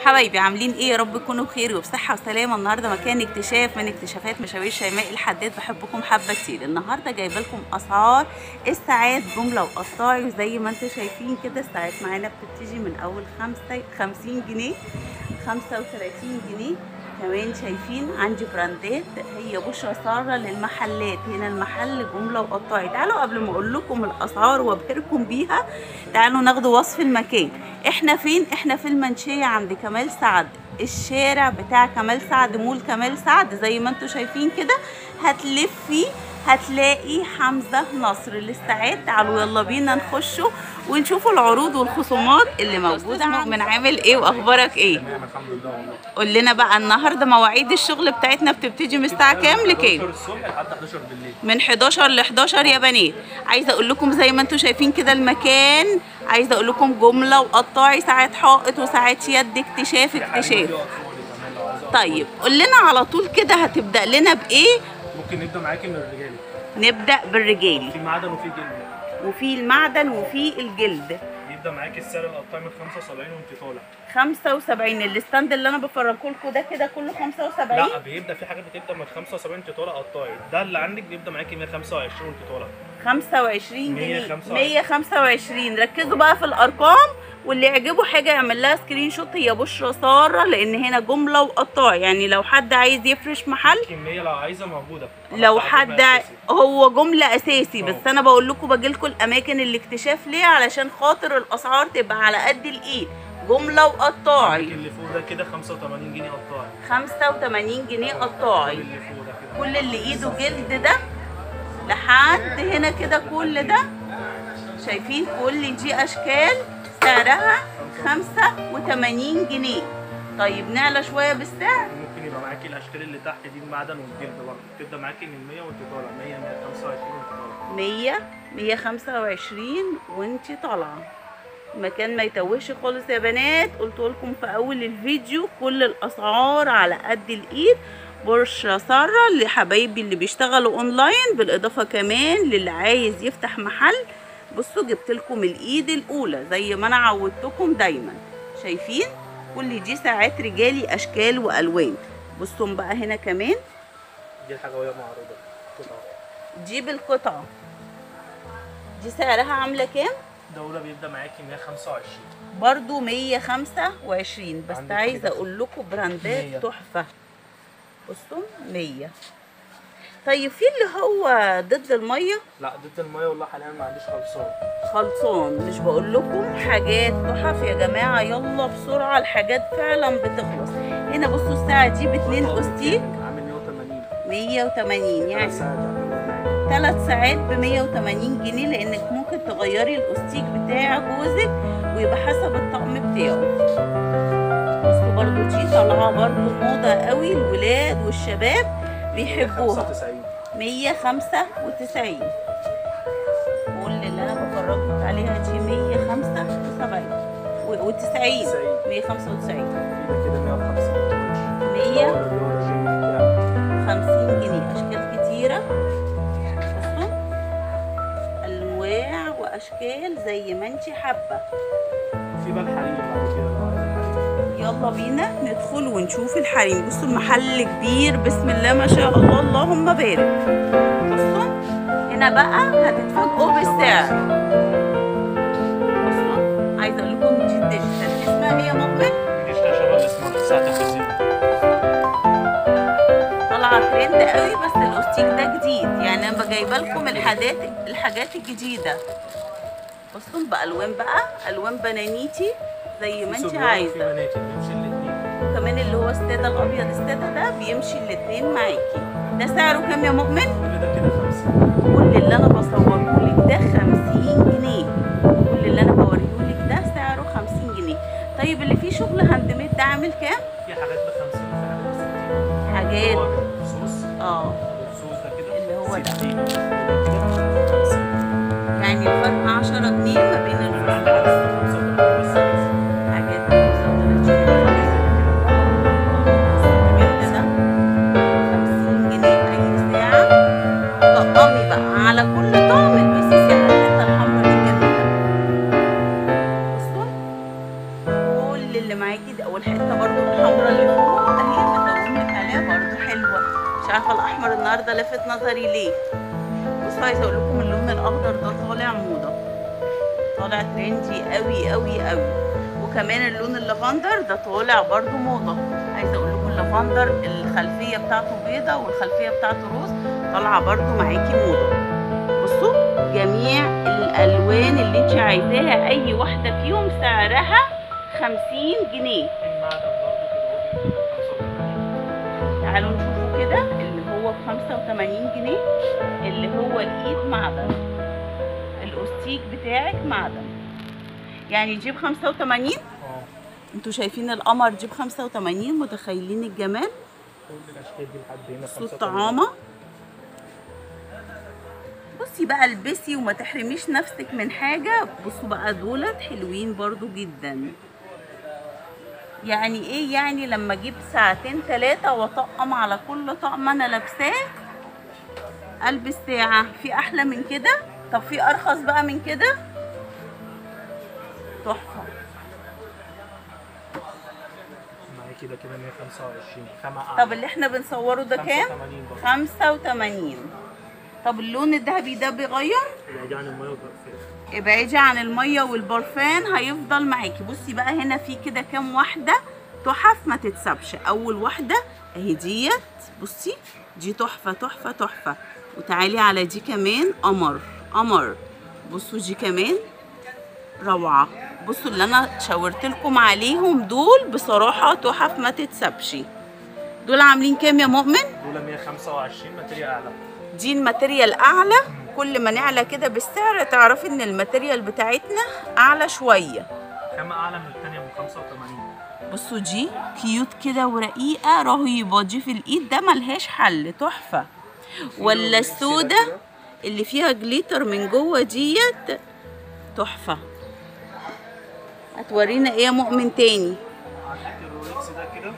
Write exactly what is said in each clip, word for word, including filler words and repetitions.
حبايبي عاملين ايه؟ يا رب تكونوا بخير وبصحه وسلامه. النهارده مكان اكتشاف من اكتشافات مشاوير شيماء الحداد. بحبكم حبه كتير. النهارده جايبه لكم اسعار الساعات جمله وقطاعي، وزي ما انتم شايفين كده الساعات معانا بتبتدي من اول خمسة خمسين جنيه، خمسة وتلاتين جنيه. كمان شايفين عندي براندات، هي بشرى ساره للمحلات. هنا المحل جمله وقطاعي. تعالوا قبل ما اقول لكم الاسعار وابهركم بيها تعالوا ناخدوا وصف المكان. احنا فين؟ احنا في المنشيه عند كمال سعد، الشارع بتاع كمال سعد، مول كمال سعد زي ما انتم شايفين كده. هتلفي هتلاقي حمزه نصر للساعات. تعالوا يلا بينا نخشوا ونشوفوا العروض والخصومات اللي موجوده. من عامل ايه واخبارك ايه؟ تمام الحمد لله والله. قول لنا بقى النهارده مواعيد الشغل بتاعتنا بتبتدي من الساعه كام لكام؟ حداشر الصبح لحد حداشر بالليل. من حداشر ل حداشر يا بنات. عايزه اقول لكم زي ما انتم شايفين كده المكان، عايزه اقول لكم جمله وقطاعي، ساعات حائط وساعات يد، اكتشاف اكتشاف. طيب قول لنا على طول كده هتبدا لنا بايه؟ ممكن نبدا معاكي من الرجالي. نبدا بالرجالي. في معدن وفي جلد. وفي المعدن وفي الجلد. يبدا معاكي السعر القطاعي من خمسة وسبعين وانت طالع. خمسة وسبعين. الستاند اللي انا بفرجه لكم ده كده كله خمسة وسبعين. لا بيبدا في حاجات بتبدا من خمسة وسبعين وانت طالع قطاعي، ده اللي عندك بيبدا معاكي مية وخمسة وعشرين وانت طالع. خمسة وعشرين جنيه. مية وخمسة وعشرين. مية وخمسة وعشرين. ركزوا بقى في الارقام، واللي يعجبه حاجه يعمل لها سكرين شوت. هي بشرى ساره لان هنا جمله وقطاع، يعني لو حد عايز يفرش محل كميه لو عايزه موجوده. لو حد هو جمله اساسي. بس انا بقول لكم باجي لكم الاماكن الاكتشاف ليه؟ علشان خاطر الاسعار تبقى على قد الايد. جمله وقطاعي. اللي فوق ده كده خمسة وتمانين جنيه قطاعي. خمسة وتمانين جنيه قطاعي. اللي فوق ده كده. كل اللي ايده جلد ده لحد هنا كده كل ده شايفين. كل دي اشكال سعرها خمسة وتمانين جنيه. طيب نعلى شويه بالسعر. ممكن يبقى معاكي الاشكال اللي تحت دي المعدن والجلد برضه، تبدا معاكي من مية وانت طالع، مية مية وخمسة وعشرين وانت طالع. مية مية وخمسة وعشرين وانت طالعه. المكان ما يتوهش خالص يا بنات. قلت لكم في اول الفيديو كل الاسعار على قد الايد. بشرى ساره لحبايبي اللي بيشتغلوا اونلاين، بالاضافه كمان للي عايز يفتح محل. بصوا جبت لكم الايد الاولى زي ما انا عودتكم دايما. شايفين كل دي ساعات رجالي اشكال والوان. بصوا بقى هنا كمان دي الحاجه وهي معروضه قطعه. دي بالقطعه. دي سعرها عامله كام؟ دوله بيبدا معاكي مية وخمسة وعشرين برضو مية وخمسة وعشرين. بس عايزه اقول لكم براندات تحفه. بصوا مية. طيب في اللي هو ضد الميه؟ لا ضد الميه والله حاليا ما عنديش خلصان. خلصان. مش بقول لكم حاجات تحف يا جماعه؟ يلا بسرعه الحاجات فعلا بتخلص. هنا بصوا الساعه دي باتنين اوستيك عامل مية وتمانين. مية وتمانين يعني ثلاث ثلاث ساعات ب مية وتمانين جنيه، لانك ممكن تغيري الاوستيك بتاع جوزك ويبقى حسب الطقم بتاعه. بصوا برضو دي طالعه برضو موضه قوي، الولاد والشباب بيحبوها. مية وخمسة وتسعين. كل اللي انا بفرجك عليها دي مية وخمسة وتسعين. مية وخمسة وتسعين. كده مية وخمسين. مية وخمسين جنيه. اشكال كتيره. بصوا انواع واشكال زي ما انت حابه. في بقى الحريم بعد كده لو عايزه حريم. يلا بينا ندخل ونشوف الحريم. بصوا المحل كبير بسم الله ما شاء الله اللهم بارك. بصوا هنا بقى هتتفاجئوا بالسعر. بصوا عايزه اقول لكم دي الديجيتال اسمها هي مقبل. دي شباب اسمها ساعه تلفزيون. طالعه ترند قوي. بس الاوستيك ده جديد، يعني انا جايبه لكم الحاجات الحاجات الجديده. بصوا بالوان بقى، الوان بنانيتي زي ما انت عايزه. وكمان اللي هو الساده الابيض الساده ده بيمشي الاثنين معاكي. ده سعره كام يا مؤمن؟ كل ده كده خمسين. كل اللي انا بصوره لك ده خمسين جنيه. كل اللي انا بوريه لك ده سعره خمسين جنيه. طيب اللي فيه شغل هاند ميد ده عامل كام؟ في حاجات ب خمسين وفي حاجات ب ستين. حاجات رصوص. اه الرصوص ده كده اللي هو ده ستين. يعني الفرق عشرة جنيه ما بين الفصوص. على كل طقم البسي سعر. الحته الحمراء دي جميله. بصوا كل اللي معاكي ده، والحته برضو الحمراء اللي فوق اهي بزوم لك عليها برضو حلوه. مش عارفه الاحمر النهارده لفت نظري ليه. بصوا عايزه اقول لكم اللون الاخضر ده طالع موضه، طالع ترندي قوي قوي قوي. وكمان اللون اللافندر ده طالع برضو موضه. عايزه اقول لكم اللافندر الخلفيه بتاعته بيضه والخلفيه بتاعته روز، طالعه برضو معاكي موضه. بصوا جميع الالوان اللي انت عايزاها اي واحده فيهم سعرها خمسين جنيه. تعالوا نشوفوا كده اللي هو بخمسة وتمانين جنيه، اللي هو الايد معدن، الاوستيك بتاعك معدن، يعني دي بخمسة وتمانين. اه انتوا شايفين القمر دي بخمسة وتمانين، متخيلين الجمال؟ كل الاشكال دي لحد هنا صوت طعامه. بصي بقى البسي وما تحرميش نفسك من حاجه. بصوا بقى دولت حلوين برضو جدا. يعني ايه يعني لما اجيب ساعتين ثلاثه واطقم على كل طقم انا لابساه البس ساعه؟ في احلى من كده؟ طب في ارخص بقى من كده؟ تحفه. معاكي ده كده مية وخمسة وعشرين خامة أعلى. طب اللي احنا بنصوره ده كام؟ خمسة وتمانين برضه. خمسة وتمانين. طب اللون الذهبي ده بيغير؟ ابعدي عن المية والبرفان. ابعدي عن الميه والبرفان هيفضل معاكي. بصي بقى هنا في كده كام واحده تحف ما تتسابش. اول واحده اهي ديت، بصي دي تحفه تحفه تحفه. وتعالي على دي كمان قمر قمر. بصوا دي كمان روعه. بصوا اللي انا شاورت لكم عليهم دول بصراحه تحف ما تتسابش. دول عاملين كام يا مؤمن؟ دول مية وخمسة وعشرين ماتيريال اعلى. دي الماتيريال اعلى. كل ما نعلى كده بالسعر تعرفي ان الماتيريال بتاعتنا اعلى شويه. خامة اعلى من الثانيه من خمسة وتمانين. بصوا دي كيوت كده ورقيقه رهيبه. دي في الايد ده ملهاش حل، تحفه. ولا السودا اللي فيها جليتر من جوه ديت تحفه. هتورينا ايه يا مؤمن تاني؟ عندك الرولكس ده كده،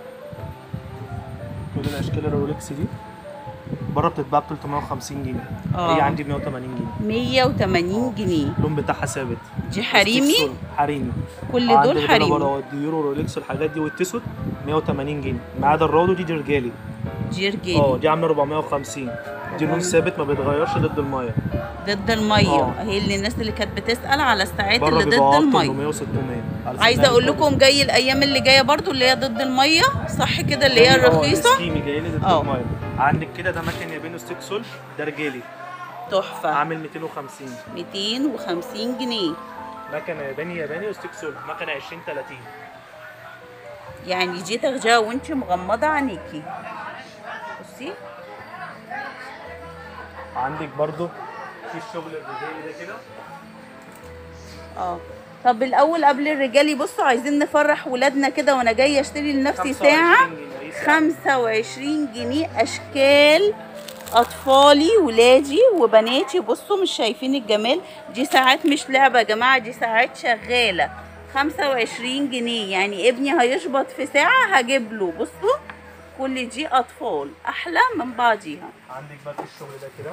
كل الاشكال الرولكس دي بره بتتباع ب تلتمية وخمسين جنيه. اه هي عندي مية وتمانين جنيه. مية وتمانين جنيه. اللون بتاعها ثابت. دي حريمي؟ حريمي. كل دول حريمي. بره الديورو رولكس والحاجات دي والتسود مية وتمانين جنيه. ما عدا الرادو دي دي رجالي. دي رجالي. اه دي عامله أربعمية وخمسين. دي لون ثابت ما بيتغيرش ضد الميه. ضد الميه. اه اهي اللي الناس اللي كانت بتسال على الساعات بره اللي ضد الميه. تمنمية وستمية. عايزه اقول لكم جاي الايام اللي جايه برضو اللي هي ضد الميه، صح كده؟ اللي هي الرخيصه. اه جاي لي ضد الميه. عندك كده ده مكن ياباني ستيك سول، ده رجالي تحفه. عامل ميتين وخمسين. ميتين وخمسين جنيه. مكنه ياباني ياباني وستيك سول، مكنه عشرين تلاتين. يعني دي تاخديها وانت مغمضه عينيكي. بصي عندك برضو في الشغل الرجالي ده كده. اه طب الاول قبل الرجالي بصوا عايزين نفرح ولادنا كده، وانا جايه اشتري لنفسي ساعه خمسة وعشرين جنيه. اشكال اطفالي ولادي وبناتي. بصوا مش شايفين الجمال؟ دي ساعات مش لعبه يا جماعه، دي ساعات شغاله. خمسة وعشرين جنيه. يعني ابني هيشبط في ساعه هجيب له. بصوا كل دي اطفال احلى من بعضيها. عندك بقى في الشغل ده كده.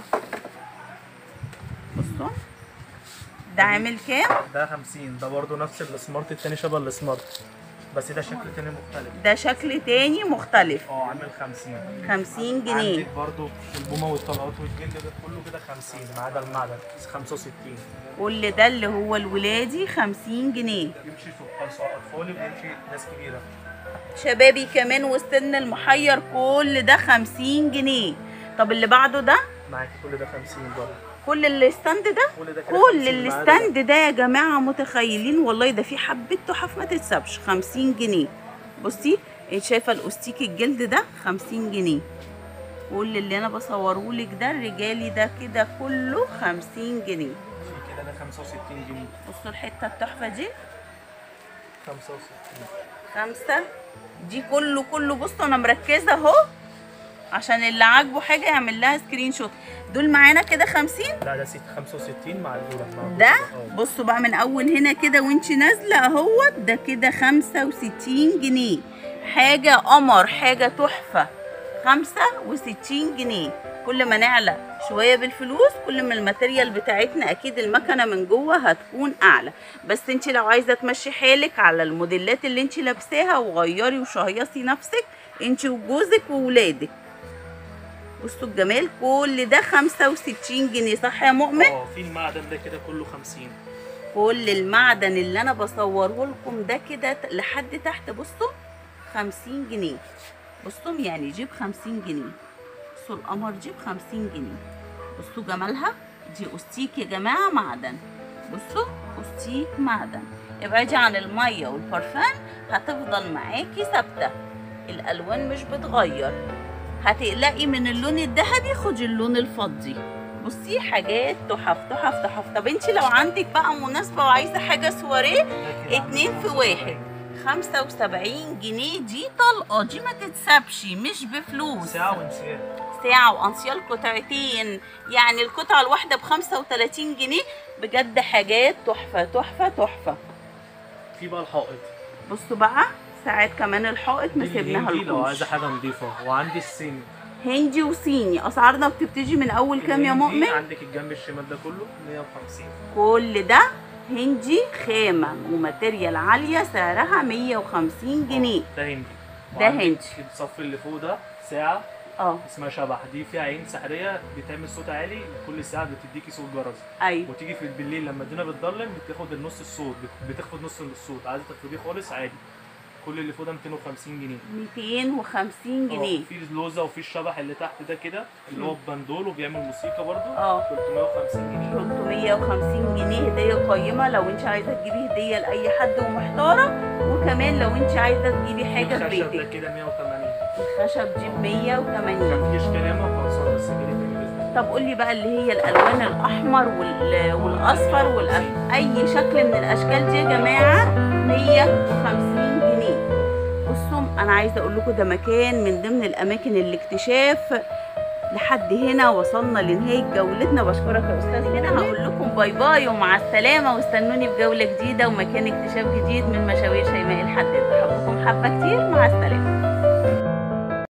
بصوا ده عامل كام؟ ده خمسين. ده برضو نفس السمارت التاني شبه السمارت، بس ده شكل تاني مختلف. ده شكل تاني مختلف. اه عامل خمسين. خمسين جنيه. عندك برضو البومه والطلقات والجلد ده كله كده خمسين ما عدا المعدن خمسة وستين. كل ده اللي هو الولادي خمسين جنيه. يمشي في اطفالي ويمشي ناس كبيره. شبابي كمان والسن المحير كل ده خمسين جنيه. طب اللي بعده ده؟ معاكي كل ده خمسين برضه. كل الستاند ده؟ كل ده كل الستاند ده يا جماعه متخيلين؟ والله ده في حبه تحف ما تتسابش. خمسين جنيه. بصي انت شايفه الاوستيك الجلد ده خمسين جنيه. كل اللي انا بصوره لك ده الرجالي ده كده كله خمسين جنيه. في كده ده خمسة وستين جنيه. بصوا الحته التحفه دي خمسة وستين. خمسة. دي كله كله بصوا انا مركزه اهو عشان اللي عاجبه حاجه يعمل لها سكرين شوت. دول معانا كده خمسين. لا ده ست خمسة وستين مع الدولار. ده بصوا بقى من اول هنا كده وانت نازله اهوت ده كده خمسة وستين جنيه. حاجه قمر، حاجه تحفه. خمسة وستين جنيه. كل ما نعلى شويه بالفلوس كل ما الماتيريال بتاعتنا اكيد المكنه من جوه هتكون اعلى. بس انت لو عايزه تمشي حالك على الموديلات اللي انت لابساها وغيري وشهيصي نفسك انت وجوزك وولادك. بصوا الجمال، كل ده خمسة وستين جنيه صح يا مؤمن؟ اه في المعدن ده كده كله خمسين. كل المعدن اللي انا بصوره لكم ده كده لحد تحت بصوا خمسين جنيه. بصوا يعني جيب خمسين جنيه. بصوا القمر جيب خمسين جنيه. بصوا جمالها، دي أستيك يا جماعة معدن. بصوا أستيك معدن. ابعدي عن المية والبرفان هتفضل معاكي ثابتة، الألوان مش بتغير. هتقلقي من اللون الذهبي خدي اللون الفضي. بصي حاجات تحف تحف تحف. طب انتي لو عندك بقى مناسبة وعايزة حاجة سواريه اتنين في واحد خمسة وسبعين جنيه. دي طلقة، دي ما تتسابش مش بفلوس. ساعة وانسيال، ساعة وانسيال قطعتين، يعني القطعة الواحدة بخمسة وتلاتين جنيه. بجد حاجات تحفة تحفة تحفة. في بقى الحائط. بصوا بقى ساعات كمان الحائط ما سيبناها لو لكمش. عايزة حاجة نضيفة. وعندي الصيني هندي وصيني. اسعارنا بتبتدي من اول كام يا مؤمن؟ عندك الجنب الشمال ده كله مية وخمسين. كل ده هندي خامة وماتيريال عالية سعرها مية وخمسين جنيه. ده هندي. ده هندي. الصف اللي فوق ده ساعة اه اسمها شبح، دي فيها عين سحرية بتعمل صوت عالي، كل ساعة بتديكي صوت جرس. ايوه. وتيجي في بالليل لما الدنيا بتضلم بتاخد النص الصوت، بتخفض نص الصوت، عايزة تخفضيه خالص عادي. كل اللي فوق ده ميتين وخمسين جنيه. ميتين وخمسين جنيه. في اللوزة وفي الشبح اللي تحت ده كده اللي هو ببندول وبيعمل موسيقى برضه. اه تلتمية وخمسين جنيه. تلتمية وخمسين جنيه هدية قيمة لو انت عايزة تجيبي هدية لأي حد ومحتارة. وكمان لو انت عايزة تجيبي حاجة في الخشب ده بيتك. كده مية وتمانين. الخشب دي ب مية وتمانين. مفيش كلام خلصانة بس كده تاني بإذن الله. طب قولي بقى اللي هي الألوان الأحمر وال... والأصفر والأسود، أي شكل من الأشكال دي يا جماعة مية وخمسين جنيه. بصوا أنا عايزة أقول لكم ده مكان من ضمن الأماكن الاكتشاف. لحد هنا وصلنا لنهاية جولتنا. بشكرك يا أستاذ. هنا هقول لكم باي باي ومع السلامة، واستنوني في جولة جديدة ومكان اكتشاف جديد من مشاوير شيماء الحداد. بحبكم حبة كتير، مع السلامة.